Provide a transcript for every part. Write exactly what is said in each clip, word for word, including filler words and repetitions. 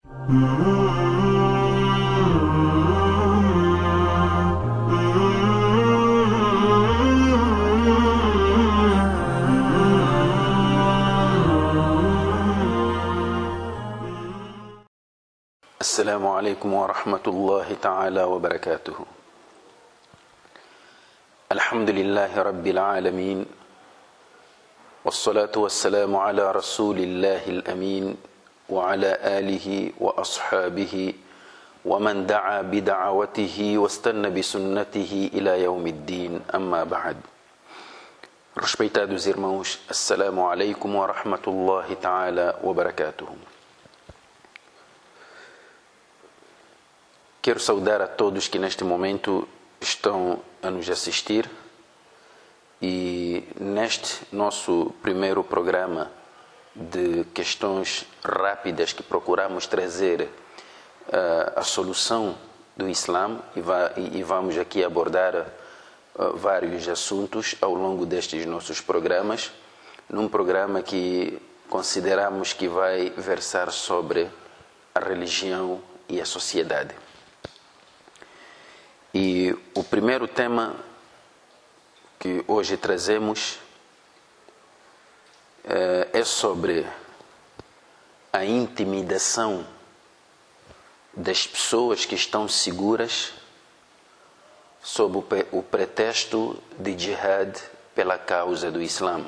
Assalamu alaikum wa rahmatullahi ta'ala wa barakatuhu. Alhamdulillahi rabbil alamin. Wassalatu wassalamu ala rasulillahi al-amin wa ala alihi wa ashabihi wa man da'a bi da'awatihi wastanna bi sunnatihi ila yawmiddin, amma ba'd. Respeitados irmãos, assalamu alaikum wa rahmatullahi ta'ala wa barakatuhu. Quero saudar a todos que neste momento estão a nos assistir e neste nosso primeiro programa de questões rápidas que procuramos trazer uh, a solução do Islã e, va e vamos aqui abordar uh, vários assuntos ao longo destes nossos programas, num programa que consideramos que vai versar sobre a religião e a sociedade. E o primeiro tema que hoje trazemos é, é sobre a intimidação das pessoas que estão seguras sob o pretexto de jihad pela causa do Islã.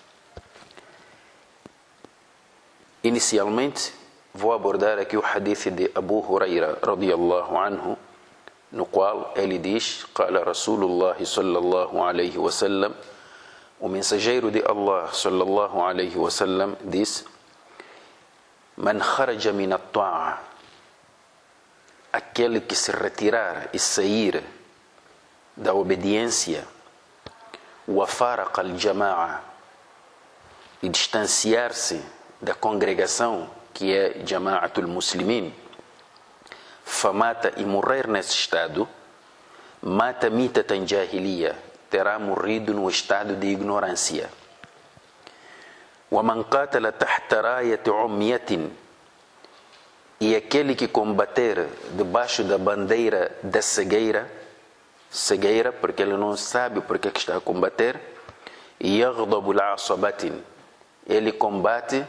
Inicialmente, vou abordar aqui o hadith de Abu Huraira, radiyallahu anhu, no qual ele diz: "Qala Rasulullah sallallahu alayhi wa sallam", o mensageiro de Allah sallallahu alayhi wa sallam diz: "Man kharaja min at-ta'a", aquele que se retirar e sair da obediência, wa faraqa al-jama'a, e distanciar-se da congregação que é Jama'atul Muslimin, famata e morrer nesse estado, mata mitatan jahiliya, terá morrido no estado de ignorância. Wa man qatala tahta rayati umyatin, e aquele que combater debaixo da bandeira da cegueira, cegueira porque ele não sabe porque que está a combater, yaghdabu al-asabatin, ele combate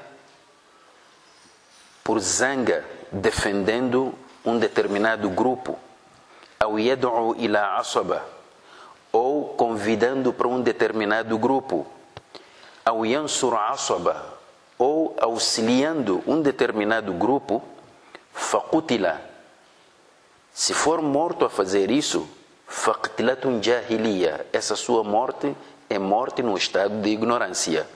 por zanga, defendendo um determinado grupo, ou yad'u ila asaba, ou convidando para um determinado grupo, ou yansur asaba, ou auxiliando um determinado grupo, faqutila, se for morto a fazer isso, faqtilatun jahiliya, essa sua morte é morte no estado de ignorância.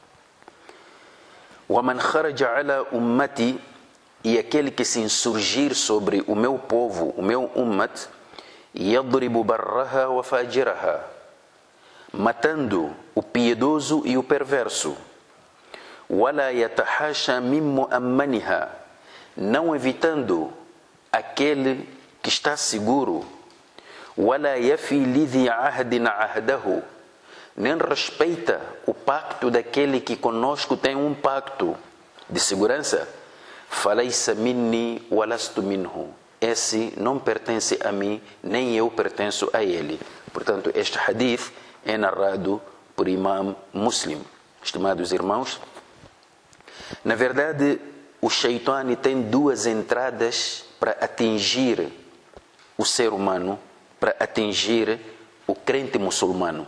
Wa man kharaja ala ummati, e aquele que se insurgir sobre o meu povo, o meu ummat, yadribu barraha wa fajiraha, matando o piedoso e o perverso, wala yatahasha min mu'ammaniha, não evitando aquele que está seguro, wala yafi lidhi ahdin ahdahu, nem respeita o pacto daquele que conosco tem um pacto de segurança, falaysa minni walastu minhu, esse não pertence a mim, nem eu pertenço a ele. Portanto, este hadith é narrado por Imam Muslim. Estimados irmãos, na verdade, o Shaitani tem duas entradas para atingir o ser humano, para atingir o crente muçulmano.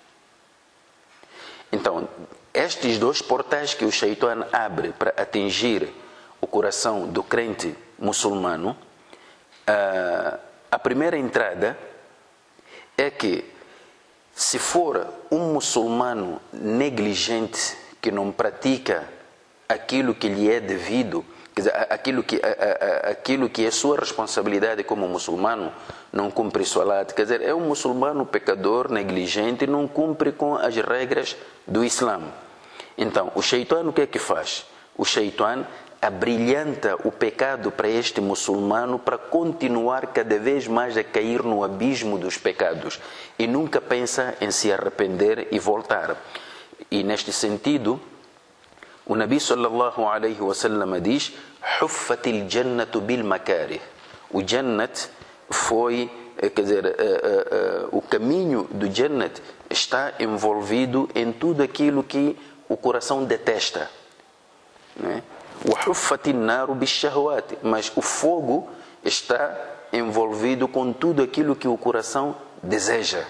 Então, estes dois portais que o Shaitani abre para atingir o coração do crente muçulmano, a, a primeira entrada é que, se for um muçulmano negligente que não pratica aquilo que lhe é devido, quer dizer, aquilo que, a, a, aquilo que é sua responsabilidade como muçulmano, não cumpre salat, quer dizer, é um muçulmano pecador, negligente, não cumpre com as regras do Islã. Então, o Shaitã o que é que faz? O Shaitã abrilhanta o pecado para este muçulmano para continuar cada vez mais a cair no abismo dos pecados e nunca pensa em se arrepender e voltar. E neste sentido, O Nabi sallallahu alaihi wasallam diz: "Huffat al-jannatu bil makarih." O Jannat foi, quer dizer, uh, uh, uh, o caminho do Jannat está envolvido em tudo aquilo que o coração detesta, né? وَحُفَّتِ النَّارُ بِالشَّهْوَاتِ. Mas o fogo está envolvido com tudo aquilo que o coração deseja.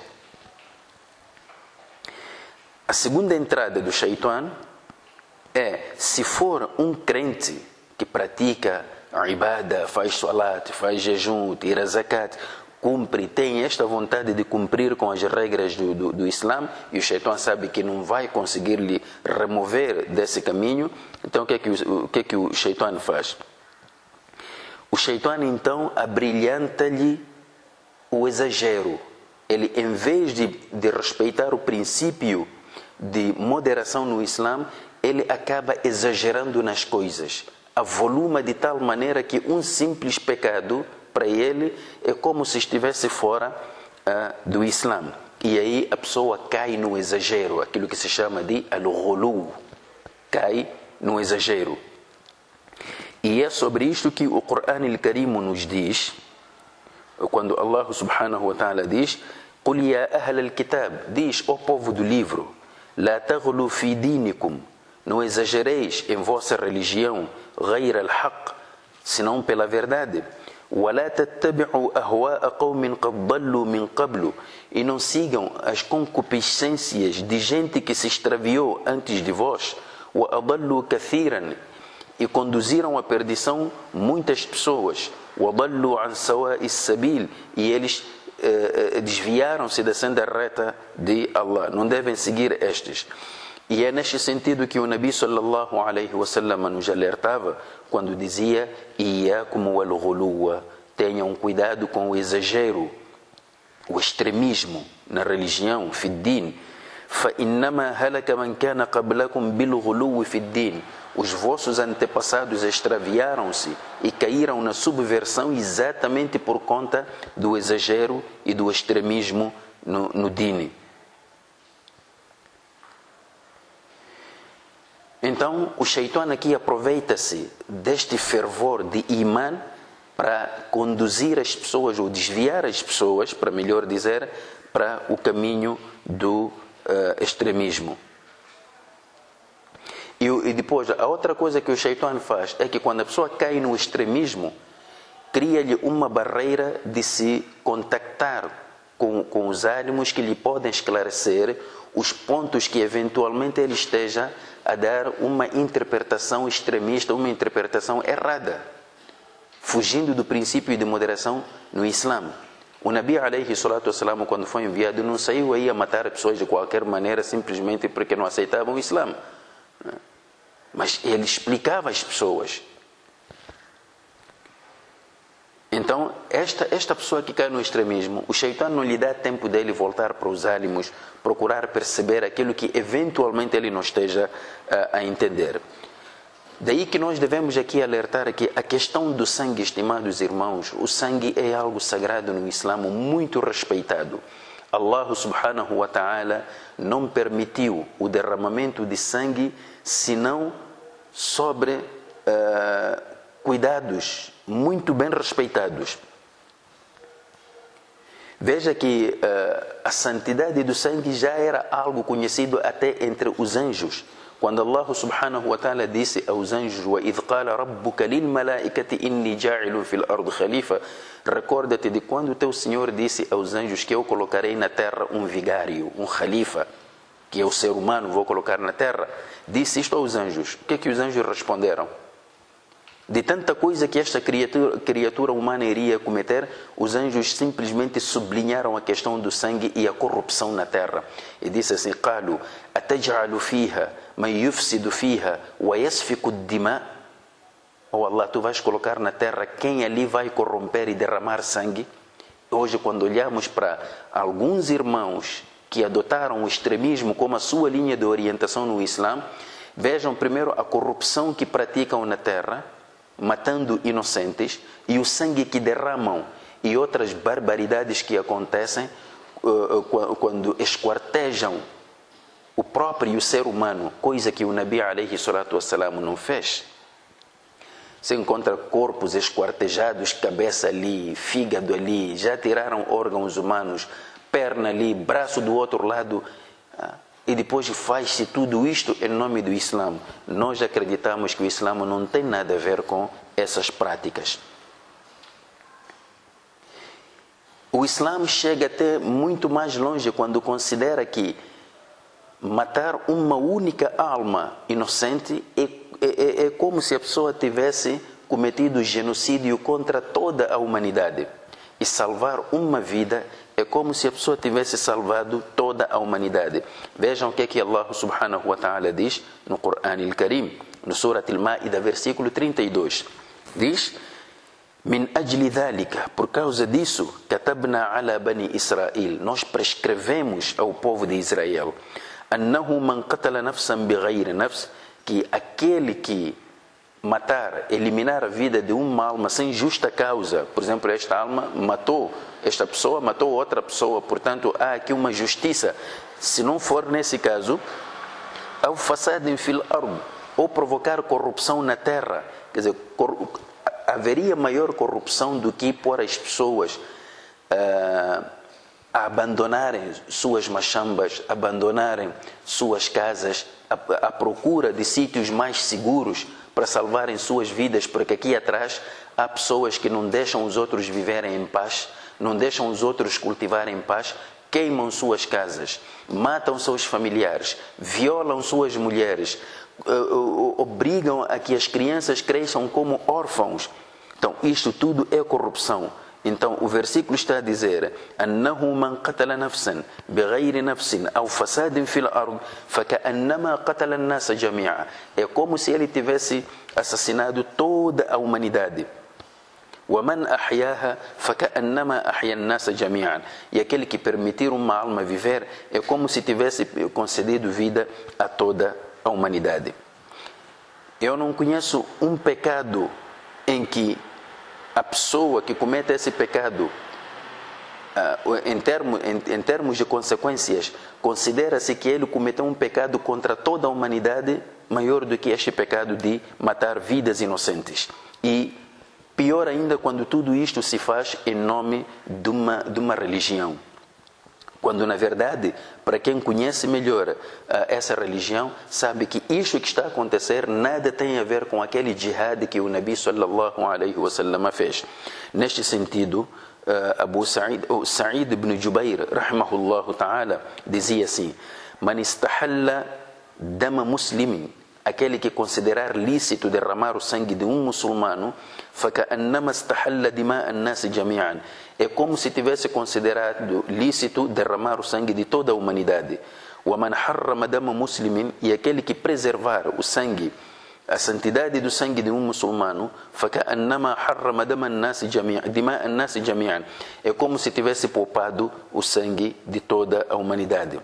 A segunda entrada do Shaitan é, se for um crente que pratica a ibada, faz salat, faz jejum, tira zakat, cumpre, tem esta vontade de cumprir com as regras do, do, do Islã, e o Shaitan sabe que não vai conseguir lhe remover desse caminho, então o que é que o, o, que é que o Shaitan faz? O Shaitan então abrilhanta-lhe o exagero. Ele, em vez de, de respeitar o princípio de moderação no Islã, ele acaba exagerando nas coisas, avoluma de tal maneira que um simples pecado para ele é como se estivesse fora uh, do Islã. E aí a pessoa cai no exagero, aquilo que se chama de al-ghulu, cai no exagero. E é sobre isto que o Qur'an al-Karim nos diz, quando Allah subhanahu wa ta'ala diz: "Qul ya ahl al-kitab", diz, ó povo do livro, "La taghlu fi dinikum", não exagereis em vossa religião, غير الحق, senão pela verdade. وَلَا تَتَّبِعُوا أَهْوَاءَ قَوْمٍ قَدْ ضَلُّوا مِنْ قَبْلُ, e não sigam as concupiscências de gente que se extraviou antes de vós. وَأَضَلُّوا كَثِيرًا, e conduziram à perdição muitas pessoas. وَضَلُّوا عَنْ سَوَاءِ السَّبِيلِ, e eles eh, desviaram-se da senda reta de Allah. Não devem seguir estes. E é neste sentido que o Nabi sallallahu alaihi wasallam nos alertava quando dizia: "Iyakum wal-ghuluwa", tenham cuidado com o exagero, o extremismo na religião, fi din. "Fa innama halaka man kana qablakum bil-ghuluwi fi din", os vossos antepassados extraviaram-se e caíram na subversão exatamente por conta do exagero e do extremismo no, no din. Então, o Shaitan aqui aproveita-se deste fervor de imã para conduzir as pessoas, ou desviar as pessoas, para melhor dizer, para o caminho do uh, extremismo. E, e depois, a outra coisa que o Shaitan faz é que quando a pessoa cai no extremismo, cria-lhe uma barreira de se contactar com, com os ânimos que lhe podem esclarecer os pontos que eventualmente ele esteja a dar uma interpretação extremista, uma interpretação errada, fugindo do princípio de moderação no Islã. O Nabi alayhi salatu wassalam, quando foi enviado, não saiu aí a matar pessoas de qualquer maneira simplesmente porque não aceitavam o Islã, mas ele explicava às pessoas. Então, esta, esta pessoa que cai no extremismo, o Shaitan não lhe dá tempo dele voltar para os ânimos, procurar perceber aquilo que eventualmente ele não esteja uh, a entender. Daí que nós devemos aqui alertar que a questão do sangue, estimados irmãos, o sangue é algo sagrado no Islã, muito respeitado. Allah subhanahu wa ta'ala não permitiu o derramamento de sangue senão sobre uh, cuidados muito bem respeitados. Veja que uh, a santidade do sangue já era algo conhecido até entre os anjos. Quando Allah subhanahu wa ta'ala disse aos anjos: وَإِذْ قَالَ رَبُّكَ لِلْمَلَائِكَةِ إِنِّي جَاعِلٌ فِي الْأَرْضِ خَلِيفَةً, recorda-te de quando o teu Senhor disse aos anjos que eu colocarei na terra um vigário, um khalifa, que é o ser humano, vou colocar na terra. Disse isto aos anjos. O que é que os anjos responderam? De tanta coisa que esta criatura, criatura humana iria cometer, os anjos simplesmente sublinharam a questão do sangue e a corrupção na terra. E disse assim: قالوا أتجعل فيها من يفسد فيها ويسفك الدماء. Oh Allah, tu vais colocar na terra quem ali vai corromper e derramar sangue? Hoje, quando olhamos para alguns irmãos que adotaram o extremismo como a sua linha de orientação no Islã, vejam primeiro a corrupção que praticam na terra, matando inocentes, e o sangue que derramam, e outras barbaridades que acontecem uh, uh, quando esquartejam o próprio ser humano, coisa que o Nabi alayhi salatu wassalam não fez. Você encontra corpos esquartejados, cabeça ali, fígado ali, já tiraram órgãos humanos, perna ali, braço do outro lado, e depois faz-se tudo isto em nome do Islã. Nós acreditamos que o Islã não tem nada a ver com essas práticas. O Islã chega até muito mais longe quando considera que matar uma única alma inocente é, é, é como se a pessoa tivesse cometido genocídio contra toda a humanidade. E salvar uma vida é como se a pessoa tivesse salvado toda a humanidade. Vejam o que é que Allah subhanahu wa ta'ala diz no Qur'an al-Karim, no Surat al-Ma'ida, versículo trinta e dois. Diz: Min ajli dhalika, por causa disso, katabna ala bani Israel, nós prescrevemos ao povo de Israel, annahu man qatala nafsan bighayri nafs, que aquele que matar, eliminar a vida de uma alma sem justa causa, por exemplo, esta alma matou, esta pessoa matou outra pessoa, portanto há aqui uma justiça. Se não for nesse caso, ao fasadin fil ard, ou provocar corrupção na terra, quer dizer, cor, haveria maior corrupção do que pôr as pessoas uh, a abandonarem suas machambas, abandonarem suas casas, à procura de sítios mais seguros para salvarem suas vidas, porque aqui atrás há pessoas que não deixam os outros viverem em paz, não deixam os outros cultivarem em paz, queimam suas casas, matam seus familiares, violam suas mulheres, obrigam a que as crianças cresçam como órfãos. Então, isto tudo é corrupção. Então, o versículo está a dizer: annahu man qatala nafsan bighayri nafsin aw fasadin fil ard faka'annama qatala an-nasa jami'a. É como se ele tivesse assassinado toda a humanidade. Wa man ahyaha faka'annama ahya an-nasa jami'an. E aquele que permitir uma alma viver é como se tivesse concedido vida a toda a humanidade. Eu não conheço um pecado em que a pessoa que comete esse pecado, em termos, em, em termos de consequências, considera-se que ele cometeu um pecado contra toda a humanidade maior do que este pecado de matar vidas inocentes. E pior ainda quando tudo isto se faz em nome de uma, de uma religião. Quando, na verdade, para quem conhece melhor uh, essa religião, sabe que isto que está a acontecer nada tem a ver com aquele jihad que o Nabi sallallahu alaihi wasallam fez. Neste sentido, uh, Abu Sa'id, uh, Sa'id ibn Jubair, rahimahullahu ta'ala, dizia assim: Man istahalla dama muslimin, aquele que considerar lícito derramar o sangue de um muçulmano, faka'annama istahalla dima'a an-nas jami'an, é como se tivesse considerado lícito derramar o sangue de toda a humanidade. Wa man harrama dama muslimin, e aquele que preservar o sangue, a santidade do sangue de um muçulmano, faka'annama harrama dama an-nas jami'an, dima'a an-nas jami'an, é como se tivesse poupado o sangue de toda a humanidade.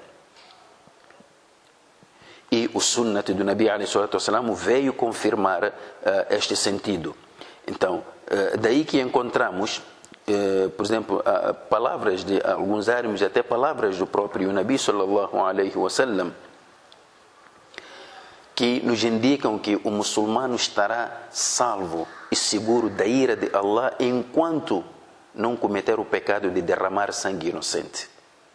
E o sunnat do Nabi alayhi salatu wassalam veio confirmar uh, este sentido. Então, uh, daí que encontramos, uh, por exemplo, uh, palavras de alguns árabes, até palavras do próprio Nabi sallallahu alayhi wasallam, que nos indicam que o muçulmano estará salvo e seguro da ira de Allah enquanto não cometer o pecado de derramar sangue inocente.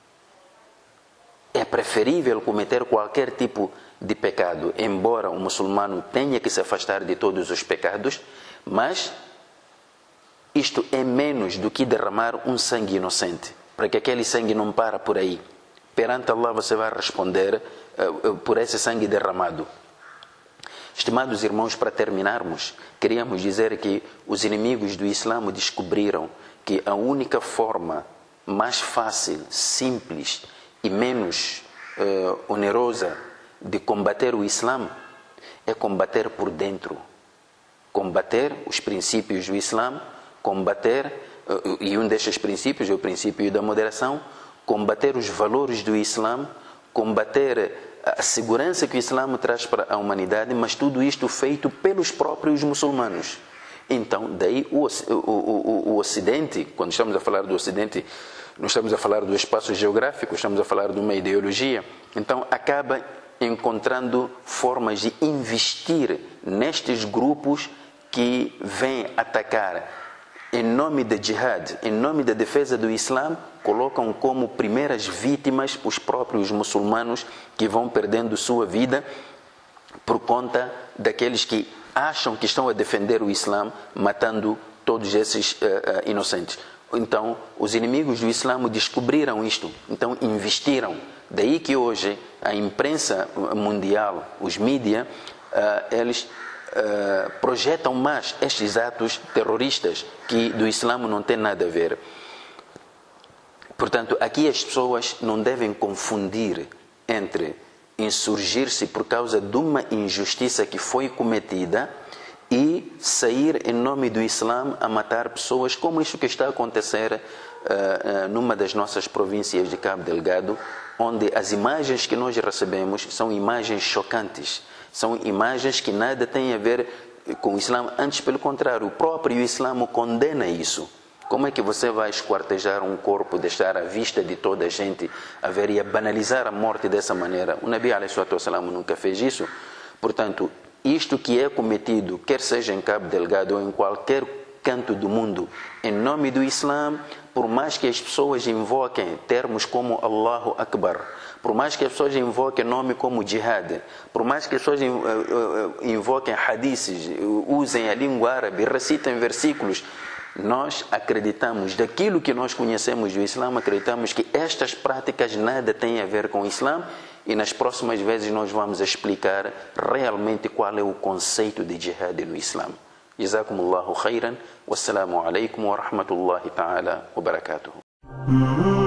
É preferível cometer qualquer tipo de pecado, embora o muçulmano tenha que se afastar de todos os pecados, mas isto é menos do que derramar um sangue inocente, para que aquele sangue não para por aí. Perante Allah você vai responder uh, uh, por esse sangue derramado. Estimados irmãos, para terminarmos, queríamos dizer que os inimigos do Islã descobriram que a única forma mais fácil, simples e menos uh, onerosa de combater o Islã é combater por dentro. Combater os princípios do Islã, combater, uh, e um destes princípios é o princípio da moderação, combater os valores do Islã, combater a segurança que o Islã traz para a humanidade, mas tudo isto feito pelos próprios muçulmanos. Então, daí o, o, o, o Ocidente, quando estamos a falar do Ocidente, não estamos a falar do espaço geográfico, estamos a falar de uma ideologia Então acaba encontrando formas de investir nestes grupos que vêm atacar em nome da jihad, em nome da defesa do Islã, colocam como primeiras vítimas os próprios muçulmanos que vão perdendo sua vida por conta daqueles que acham que estão a defender o Islã, matando todos esses uh, uh, inocentes. Então, os inimigos do Islã descobriram isto, então investiram. Daí que hoje a imprensa mundial, os mídias, uh, eles uh, projetam mais estes atos terroristas que do Islã não tem nada a ver. Portanto, aqui as pessoas não devem confundir entre insurgir-se por causa de uma injustiça que foi cometida e sair em nome do Islã a matar pessoas, como isso que está a acontecer uh, uh, numa das nossas províncias de Cabo Delgado, onde as imagens que nós recebemos são imagens chocantes, são imagens que nada têm a ver com o Islã, antes pelo contrário, o próprio Islã condena isso. Como é que você vai esquartejar um corpo, deixar à vista de toda a gente, a ver e a banalizar a morte dessa maneira? O Nabi alaihi salatu wassalam nunca fez isso. Portanto, isto que é cometido, quer seja em Cabo Delgado ou em qualquer canto do mundo, em nome do Islã, por mais que as pessoas invoquem termos como Allahu Akbar, por mais que as pessoas invoquem nome como Jihad, por mais que as pessoas invoquem hadiths, usem a língua árabe, recitem versículos, nós acreditamos, daquilo que nós conhecemos do Islã, acreditamos que estas práticas nada têm a ver com o Islã, e nas próximas vezes nós vamos explicar realmente qual é o conceito de jihad no Islã. Jazakumullahu khairan, wassalamu alaikum wa rahmatullahi ta'ala wa barakatuhu.